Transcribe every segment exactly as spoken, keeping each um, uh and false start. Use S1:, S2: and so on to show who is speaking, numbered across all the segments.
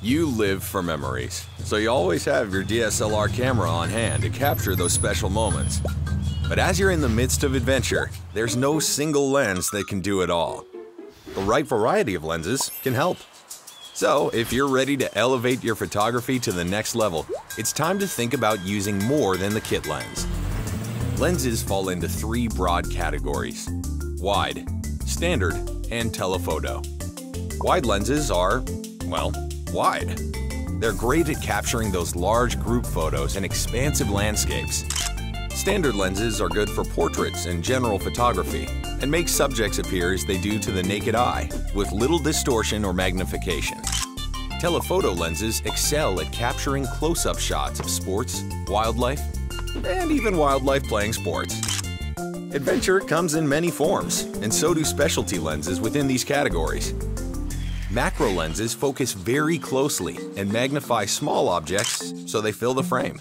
S1: You live for memories, so you always have your D S L R camera on hand to capture those special moments. But as you're in the midst of adventure, there's no single lens that can do it all. The right variety of lenses can help. So, if you're ready to elevate your photography to the next level, it's time to think about using more than the kit lens. Lenses fall into three broad categories: wide, standard, and telephoto. Wide lenses are, well, wide. They're great at capturing those large group photos and expansive landscapes. Standard lenses are good for portraits and general photography and make subjects appear as they do to the naked eye, with little distortion or magnification. Telephoto lenses excel at capturing close-up shots of sports, wildlife, and even wildlife playing sports. Adventure comes in many forms, and so do specialty lenses within these categories. Macro lenses focus very closely and magnify small objects so they fill the frame.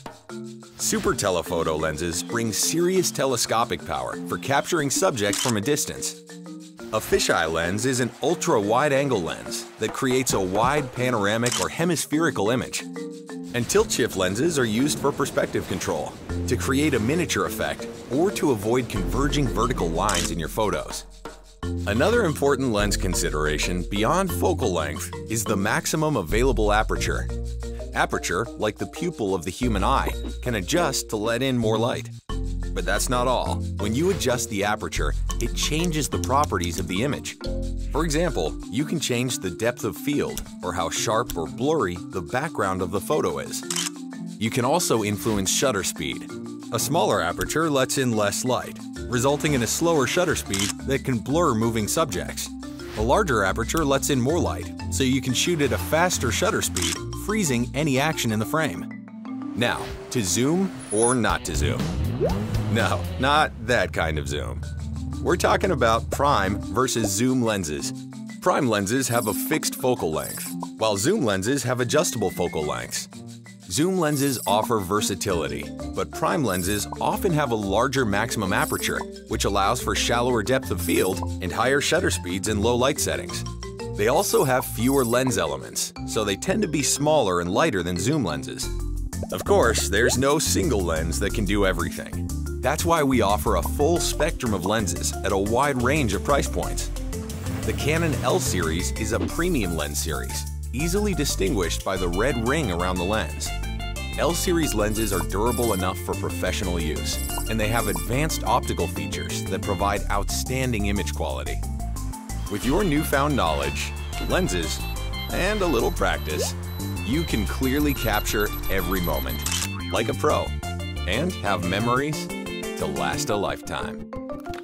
S1: Super telephoto lenses bring serious telescopic power for capturing subjects from a distance. A fisheye lens is an ultra-wide-angle lens that creates a wide panoramic or hemispherical image. And tilt-shift lenses are used for perspective control, to create a miniature effect, or to avoid converging vertical lines in your photos. Another important lens consideration beyond focal length is the maximum available aperture. Aperture, like the pupil of the human eye, can adjust to let in more light. But that's not all. When you adjust the aperture, it changes the properties of the image. For example, you can change the depth of field or how sharp or blurry the background of the photo is. You can also influence shutter speed. A smaller aperture lets in less light, resulting in a slower shutter speed that can blur moving subjects. A larger aperture lets in more light, so you can shoot at a faster shutter speed, freezing any action in the frame. Now, to zoom or not to zoom? No, not that kind of zoom. We're talking about prime versus zoom lenses. Prime lenses have a fixed focal length, while zoom lenses have adjustable focal lengths. Zoom lenses offer versatility, but prime lenses often have a larger maximum aperture, which allows for shallower depth of field and higher shutter speeds in low light settings. They also have fewer lens elements, so they tend to be smaller and lighter than zoom lenses. Of course, there's no single lens that can do everything. That's why we offer a full spectrum of lenses at a wide range of price points. The Canon L series is a premium lens series, easily distinguished by the red ring around the lens. L series lenses are durable enough for professional use, and they have advanced optical features that provide outstanding image quality. With your newfound knowledge, lenses, and a little practice, you can clearly capture every moment, like a pro, and have memories to last a lifetime.